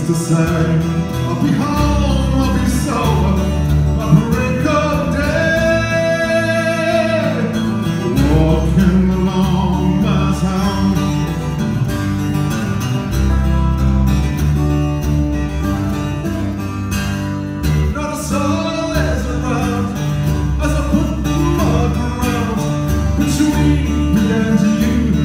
to say, I'll be home, I'll be sober by break of day, walking along my town. Not a soul is around as I put the mud around between me and you.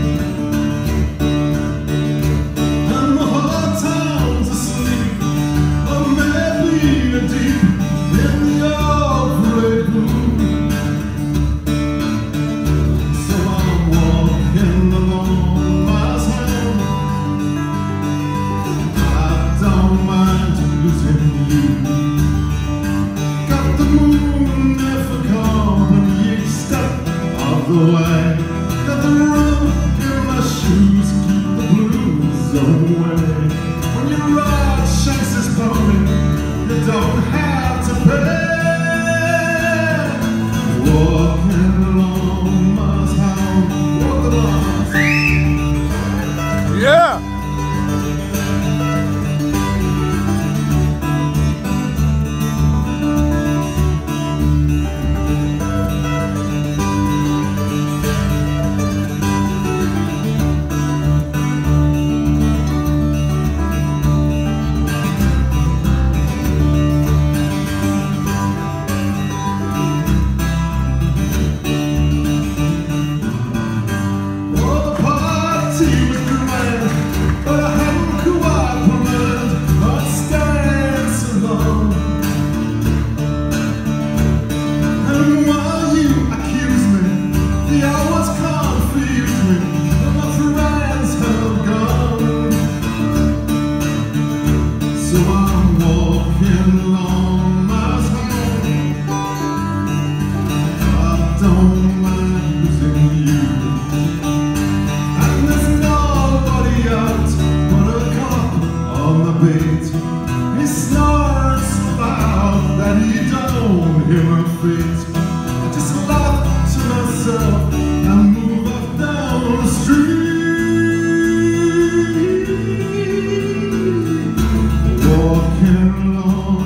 The way got the rhythm in my shoes, keep the blues away. When you ride Shanks' pony, you don't have to pay. Walking along my town, walking along. Yeah. So I'm walking along my town. I don't mind losing you, and there's nobody out but a cop on the beat. He snorts loud that he don't hear my feet. I just laugh to myself and move up down the street. Walking along